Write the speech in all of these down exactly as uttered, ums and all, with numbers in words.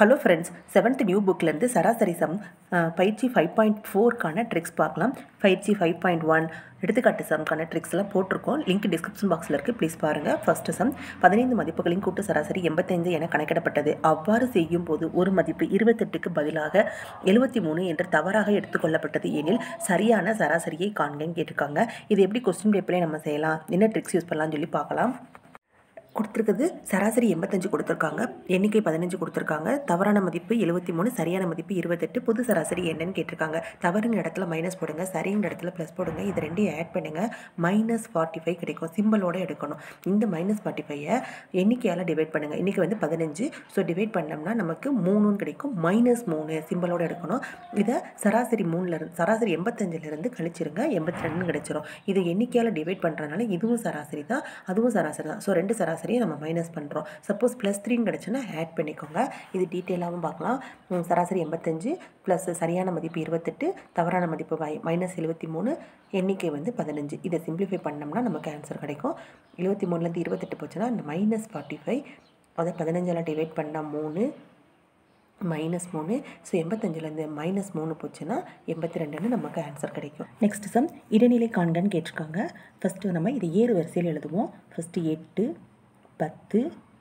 Hello friends, seventh new புக்லேருந்து சராசரி sum பயிற்சி ஃபைவ் பாயிண்ட் ஃபோர்க்கான ட்ரிக்ஸ் பார்க்கலாம். பயிற்சி ஃபைவ் பாயிண்ட் ஒன் எடுத்துக்காட்டு சம்க்கான ட்ரிக்ஸ்லாம் போட்டிருக்கோம். லிங்க் டிஸ்கிரிப்ஷன் பாக்ஸில் இருக்குது, ப்ளீஸ் பாருங்கள். ஃபஸ்ட்டு சம், பதினைந்து மதிப்புகளின் கூட்டு சராசரி எண்பத்தைந்து என கணக்கிடப்பட்டது. அவ்வாறு செய்யும் போது ஒரு மதிப்பு இருபத்தெட்டுக்கு பதிலாக எழுபத்தி மூணு என்று தவறாக எடுத்துக்கொள்ளப்பட்டது எனில் சரியான சராசரியை காண்கன்னு கேட்டிருக்காங்க. இது எப்படி கொஸ்டின் பேப்பர்லேயே நம்ம செய்யலாம், என்ன ட்ரிக்ஸ் யூஸ் பண்ணலாம்னு சொல்லி பார்க்கலாம். கொடுத்துருக்குது சராசரி எண்பத்தஞ்சு கொடுத்துருக்காங்க, எண்ணிக்கை பதினஞ்சு கொடுத்துருக்காங்க, தவறான மதிப்பு எழுபத்தி மூணு, சரியான மதிப்பு இருபத்தெட்டு. புது சராசரி என்னன்னு கேட்டிருக்காங்க. தவறுங்க இடத்துல மைனஸ் போடுங்க, சரிங்க இடத்துல ப்ளஸ் போடுங்க. இது ரெண்டையும் ஆட் பண்ணுங்கள், மைனஸ் ஃபார்ட்டி ஃபைவ் கிடைக்கும். சிம்பிளோடு எடுக்கணும். இந்த மைனஸ் ஃபார்ட்டி ஃபைவை எண்ணிக்கையால் டிவைட் பண்ணுங்கள். இன்றைக்கி வந்து பதினஞ்சு, ஸோ டிவைட் பண்ணோம்னா நமக்கு மூணுன்னு கிடைக்கும். மைனஸ் மூணு சிம்பிளோடு எடுக்கணும். இதை சராசரி மூணுலேருந்து சராசரி எண்பத்தஞ்சிலேருந்து கழிச்சிருங்க, எண்பத்தி ரெண்டுன்னு கிடைச்சிரும். இது எண்ணிக்கையால் டிவைட் பண்ணுறதுனால இதுவும் சராசரி தான், அதுவும் சராசரி தான். ஸோ ரெண்டு சராசரி நம்ம மைனஸ் பண்ணுறோம். சப்போஸ் ப்ளஸ் த்ரீன்னு கிடச்சுன்னா ஆட் பண்ணிக்கோங்க. இது டீட்டெயிலாகவும் பார்க்கலாம். சராசரி எண்பத்தஞ்சு ப்ளஸ் சரியான மதிப்பு இருபத்தெட்டு, தவறான மதிப்பு மை மைனஸ் எழுபத்தி மூணு, எண்ணிக்கை வந்து பதினஞ்சு. இதை சிம்பிளிஃபை பண்ணோம்னா நமக்கு ஆன்சர் கிடைக்கும். எழுபத்தி மூணுலேருந்து இருபத்தெட்டு போச்சுன்னா இந்த மைனஸ் ஃபார்ட்டி ஃபைவ், அதை பதினஞ்சால் டிவைட் பண்ணால் மூணு, மைனஸ் மூணு. ஸோ எண்பத்தஞ்சிலேருந்து மைனஸ் மூணு போச்சுன்னா எண்பத்தி ரெண்டுன்னு நமக்கு ஆன்சர் கிடைக்கும். நெக்ஸ்ட் சம், இடைநிலை காண்கன்னு கேட்டிருக்காங்க. ஃபஸ்ட்டு நம்ம இது ஏறு வரிசையில் எழுதுவோம். ஃபஸ்ட்டு எட்டு, பத்து,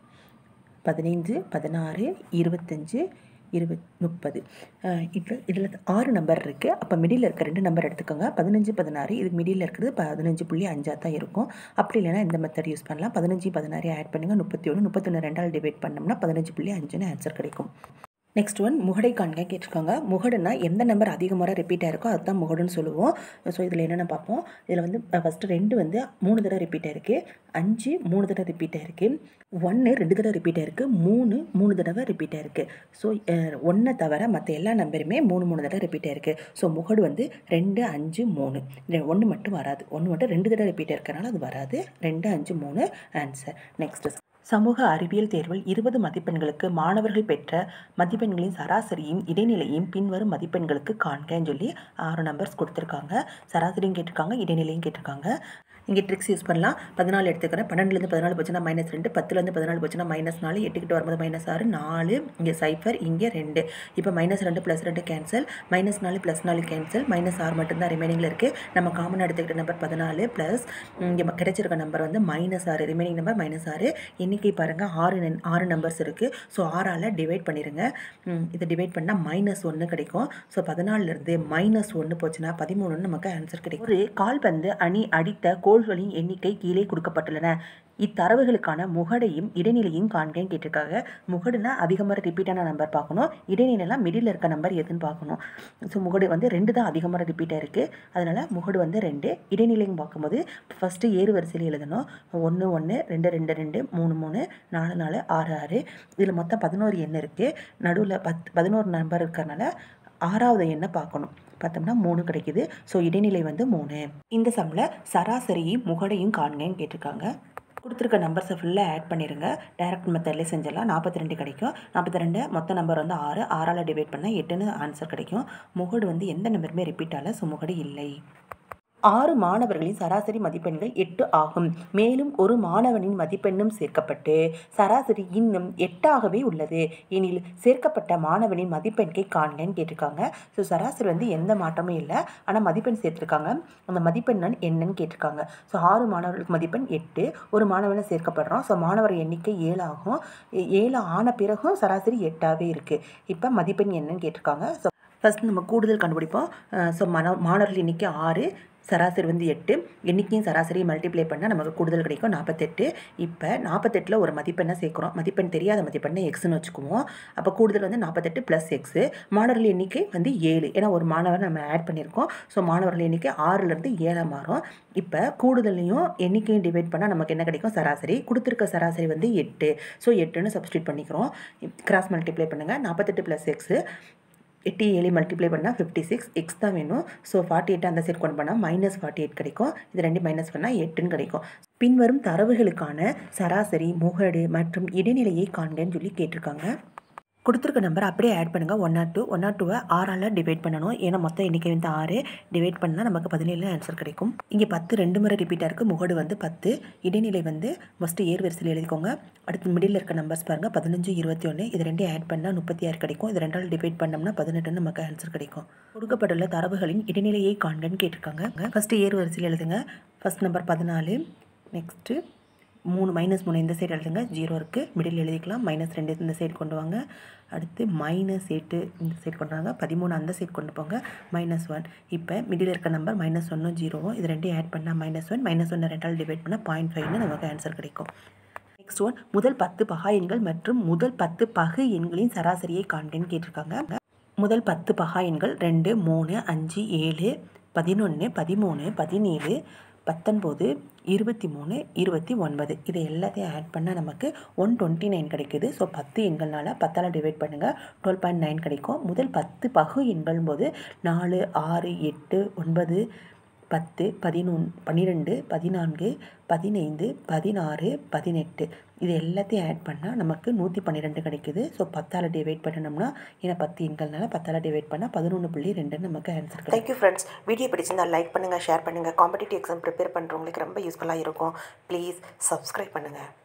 பதினைஞ்சு, பதினாறு, இருபத்தஞ்சு, இருபத் முப்பது. இப்போ இதில் ஆறு நம்பர் இருக்குது. அப்போ மிடில் இருக்க ரெண்டு நம்பர் எடுத்துக்கோங்க. பதினஞ்சு பதினாறு, இதுக்கு மிடில் இருக்கிறது பதினஞ்சு புள்ளி அஞ்சாக தான் இருக்கும். அப்படி இல்லைனா இந்த மெத்தட் யூஸ் பண்ணலாம். பதினஞ்சு பதினாறு ஆட் பண்ணுங்கள், முப்பத்தி ஒன்று, முப்பத்தொன்று ரெண்டால் டிவைட் பண்ணோம்னா பதினஞ்சு புள்ளி அஞ்சுன்னு ஆன்சர் கிடைக்கும். நெக்ஸ்ட் ஒன், முகடை காண்க கேட்டிருக்காங்க. முகடுனா எந்த நம்பர் அதிக முறை ரிப்பீட் ஆகிருக்கோ அதுதான் முகடுன்னு சொல்லுவோம். ஸோ இதில் என்னென்ன பார்ப்போம். இதில் வந்து ஃபஸ்ட்டு ரெண்டு வந்து மூணு தடவை ரிப்பீட் ஆகிருக்கு, அஞ்சு மூணு தடவை ரிப்பீட் ஆகிருக்கு, ஒன்று ரெண்டு தடவை ரிப்பீட் ஆகிருக்கு, மூணு மூணு தடவை ரிப்பீட் ஆகிருக்கு. ஸோ ஒன்றை தவிர மற்ற எல்லா நம்பருமே மூணு மூணு தடவை ரிப்பீட் ஆகிருக்கு. ஸோ முகடு வந்து ரெண்டு அஞ்சு மூணு, ஒன்று மட்டும் வராது. ஒன்று மட்டும் ரெண்டு தடவை ரிப்பீட் ஆகிருக்கனால அது வராது. ரெண்டு அஞ்சு மூணு ஆன்சர். நெக்ஸ்ட், சமூக அறிவியல் தேர்வில் இருபது மதிப்பெண்களுக்கு மாணவர்கள் பெற்ற மதிப்பெண்களின் சராசரியும் இடைநிலையும் பின்வரும் மதிப்பெண்களுக்கு காண்கன்னு சொல்லி ஆறு நம்பர்ஸ் கொடுத்துருக்காங்க. சராசரியும் கேட்டிருக்காங்க, இடைநிலையும் கேட்டிருக்காங்க. இங்கே ட்ரிக்ஸ் யூஸ் பண்ணலாம். பதினாலு எடுத்துக்கிறேன். பன்னெண்டுலேருந்து பதினாலு போச்சுன்னா மைனஸ் ரெண்டு, பத்துலேருந்து பதினாலு போச்சுன்னா மைனஸ் நாலு, எட்டுக்கிட்ட வரும்போது மைனஸ் ஆறு, நாலு, இங்கே சைஃபர், இங்கே ரெண்டு. இப்போ மைனஸ் ரெண்டு ப்ளஸ் ரெண்டு கேன்சல், மைனஸ் நாலு ப்ளஸ் நாலு கேன்சல், மைனஸ் ஆறு மட்டும்தான் ரிமைனிங்கில் இருக்குது. நம்ம காமனாக எடுத்துக்கிட்ட நம்பர் பதினாலு ப்ளஸ் இங்கே கிடைச்சிருக்க நம்பர் வந்து மைனஸ் ஆறு, ரிமைனிங் நம்பர் மைனஸ் ஆறு. எண்ணிக்கை பாருங்கள், ஆறு ஆறு நம்பர்ஸ் இருக்குது. ஸோ ஆறால் டிவைட் பண்ணிடுங்க. இதை டிவைட் பண்ணால் மைனஸ் ஒன்று கிடைக்கும். ஸோ பதினாலுலேருந்து மைனஸ் ஒன்று போச்சுன்னா பதிமூணுன்னு நமக்கு ஆன்சர் கிடைக்கும். ஒரு கால்பந்து அணி அடித்த கோல்களின் எண்ணிக்கை கீழே கொடுக்கப்பட்டுள்ளன. இத்தரவுகளுக்கான முகடையும் இடைநிலையும் காண்கன்னு கேட்டிருக்காங்க. முகடுனா அதிக முறை ரிப்பீட்டான நம்பர் பார்க்கணும், இடைநிலைலாம் மிடில் இருக்க நம்பர் எதுன்னு பார்க்கணும். ஸோ முகடு வந்து ரெண்டு தான் அதிக முறை ரிப்பீட்டாக இருக்குது, அதனால் முகடு வந்து ரெண்டு. இடைநிலையும் பார்க்கும்போது ஃபஸ்ட்டு ஏறு வரிசையில் எழுதணும். ஒன்று ஒன்று, ரெண்டு ரெண்டு ரெண்டு, மூணு மூணு, நாலு நாலு, ஆறு ஆறு. இதில் மொத்தம் பதினோரு எண் இருக்குது. நடுவில் பத் பதினோரு நம்பர் இருக்கிறனால ஆறாவது எண்ணை பார்க்கணும். பார்த்தோம்னா மூணு கிடைக்குது. ஸோ இடைநிலை வந்து மூணு. இந்த சம்மில் சராசரியும் முகடையும் காண்கன்னு கேட்டிருக்காங்க. கொடுத்துருக்க நம்பர்ஸை ஃபுல்லாக ஆட் பண்ணிடுங்க. டைரக்ட் மெத்தட்லேயே செஞ்சிடலாம். நாற்பத்தி ரெண்டு கிடைக்கும். நாற்பத்தி ரெண்டு மொத்த நம்பர் வந்து ஆறு, ஆறால் டிவைட் பண்ணால் எட்டுன்னு ஆன்சர் கிடைக்கும். முகடு வந்து எந்த நம்பருமே ரிப்பீட் ஆகலை, ஸோ முகடு இல்லை. ஆறு மாணவர்களின் சராசரி மதிப்பெண்கள் எட்டு ஆகும். மேலும் ஒரு மாணவனின் மதிப்பெண்ணும் சேர்க்கப்பட்டு சராசரி இன்னும் எட்டாகவே உள்ளது எனில் சேர்க்கப்பட்ட மாணவனின் மதிப்பெண்கை காண்கன்னு கேட்டிருக்காங்க. ஸோ சராசரி வந்து எந்த மாற்றமும் இல்லை, ஆனால் மதிப்பெண் சேர்த்துருக்காங்க. அந்த மதிப்பெண் என்னன்னு கேட்டிருக்காங்க. ஸோ ஆறு மாணவர்களுக்கு மதிப்பெண் எட்டு, ஒரு மாணவனை சேர்க்கப்படுறோம். ஸோ மாணவர் எண்ணிக்கை ஏழு ஆகும். ஏழு ஆன பிறகும் சராசரி எட்டாகவே இருக்குது. இப்போ மதிப்பெண் என்னன்னு கேட்டிருக்காங்க. ஸோ ஃபஸ்ட் நம்ம கூடுதல் கண்டுபிடிப்போம். ஸோ மன மாணவர்கள் எண்ணிக்கை ஆறு, சராசரி வந்து எட்டு, எண்ணிக்கையும் சராசரியை மல்டிப்ளை பண்ணால் நமக்கு கூடுதல் கிடைக்கும் நாற்பத்தெட்டு. இப்போ நாற்பத்தெட்டில் ஒரு மதிப்பெண்ணை சேர்க்குறோம். மதிப்பெண் தெரியாத மதிப்பெண்ணை எக்ஸ்னு வச்சுக்குவோம். அப்போ கூடுதல் வந்து நாற்பத்தெட்டு ப்ளஸ் எக்ஸு. மாணவர்கள் எண்ணிக்கை வந்து ஏழு, ஏன்னா ஒரு மாணவர் நம்ம ஆட் பண்ணியிருக்கோம். ஸோ மாணவர்கள் எண்ணிக்கை ஆறுலேருந்து ஏழாக மாறும். இப்போ கூடுதலையும் எண்ணிக்கையும் டிவைட் பண்ணால் நமக்கு என்ன கிடைக்கும், சராசரி. கொடுத்துருக்க சராசரி வந்து எட்டு. ஸோ எட்டுன்னு சப்ஸ்டியூட் பண்ணிக்கிறோம். கிராஸ் மல்டிப்ளை பண்ணுங்கள். நாற்பத்தெட்டு ப்ளஸ் எக்ஸு, எட்டு ஏழு மல்டிப்ளை பண்ணால் ஃபிஃப்டி சிக்ஸ், எக்ஸ் தான் வேணும். ஸோ ஃபார்ட்டி எயிட் அந்த சைட் கொண்டு பண்ணால் மைனஸ் ஃபார்ட்டி எயிட் கிடைக்கும். இது ரெண்டு மைனஸ் பண்ணால் எட்டுன்னு கிடைக்கும். பின்வரும் தரவுகளுக்கான சராசரி, முகடு மற்றும் இடைநிலையை காண்கன்னு சொல்லி கேட்டிருக்காங்க. கொடுத்துருக்க நம்பர் அப்படியே ஆட் பண்ணுங்கள். One nought two one nought டூவை ஆறால் டிவைட் பண்ணணும். ஏன்னா மொத்தம் எண்ணிக்கை வந்து ஆறு. டிவைட் பண்ணால் நமக்கு பதினேழு ஆன்சர் கிடைக்கும். இங்கே பத்து ரெண்டு முறை ரிப்பீட்டாக இருக்குது. முகடு வந்து பத்து. இடைநிலை வந்து ஃபஸ்ட்டு ஏர் வரிசையில் எழுதிக்கோங்க. அடுத்து மிடில் இருக்க நம்பர்ஸ் பாருங்கள். பதினஞ்சு இருபத்தி ஒன்று. இது ரெண்டையும் ஆட் பண்ணால் முப்பத்தி ஆறு கிடைக்கும். இது ரெண்டால் டிவைட் பண்ணோம்னா பதினெட்டுன்னு நமக்கு ஆன்சர் கிடைக்கும். கொடுக்கப்பட்டுள்ள தரவுகளின் இடைநிலையை காண்கன்னு கேட்டிருக்காங்க. ஃபஸ்ட்டு ஏர் வரிசையில் எழுதுங்க. ஃபஸ்ட் நம்பர் பதினாலு. நெக்ஸ்ட்டு மூணு மைனஸ் மூணு இந்த சைடு எழுதுங்க. ஜீரோ இருக்குது. மிடில் எழுதிக்கலாம். மைனஸ் ரெண்டு இந்த சைடு கொண்டு வாங்க. அடுத்து மைனஸ் எட்டு இந்த சைடு கொண்டு வாங்க. பதிமூணு அந்த சைடு கொண்டு போங்க. Minus one. இப்போ மிடில் இருக்க நம்பர் மைனஸ் ஒன்றும் ஜீரோவும் இது ரெண்டையும் ஆட் பண்ணால் மைனஸ் ஒன். மைனஸ் ஒன்று ரெண்டால் டிவைட் பண்ணால் பாயிண்ட் ஃபைவ்னு நமக்கு ஆன்சர் கிடைக்கும். நெக்ஸ்ட் ஒன் முதல் பத்து பகா எண்கள் மற்றும் முதல் பத்து பகு எண்களின் சராசரியை காண்கன்னு கேட்டிருக்காங்க. முதல் பத்து பகா எண்கள் ரெண்டு மூணு அஞ்சு ஏழு பதினொன்று பதிமூணு பதினேழு பத்தொன்பது இருபத்தி மூணு இருபத்தி ஒன்பது. இது எல்லாத்தையும் ஆட் பண்ணால் நமக்கு ஒன் டுவெண்ட்டி நைன் கிடைக்குது. ஸோ பத்து எண்கள்னால பத்தால் டிவைட் பண்ணுங்கள். டுவெல் பாயிண்ட் நைன் கிடைக்கும். முதல் பத்து பகு எண்கள் போது நாலு ஆறு எட்டு ஒன்பது பத்து பதினொன்று பன்னிரெண்டு பதினான்கு பதினைந்து பதினாறு பதினெட்டு இது எல்லாத்தையும் ஆட் பண்ணால் நமக்கு நூற்றி பன்னிரெண்டு கிடைக்குது. ஸோ பத்தால் டிவைட் பண்ணணும்னா ஏன்னா பத்து எண்கள்னால பத்தால் டிவைட் பண்ணால் பதினொன்று புள்ளி ரெண்டுன்னு நமக்கு ஆன்சர் கிடைக்கும். Thank you friends. வீடியோ பிடிச்சிருந்தா லைக் பண்ணுங்கள், ஷேர் பண்ணுங்கள். காம்படிட்டிவ் எக்ஸாம் ப்ரிப்பேர் பண்ணுறவங்களுக்கு ரொம்ப யூஸ்ஃபுல்லாக இருக்கும். ப்ளீஸ் சப்ஸ்கிரைப் பண்ணுங்கள்.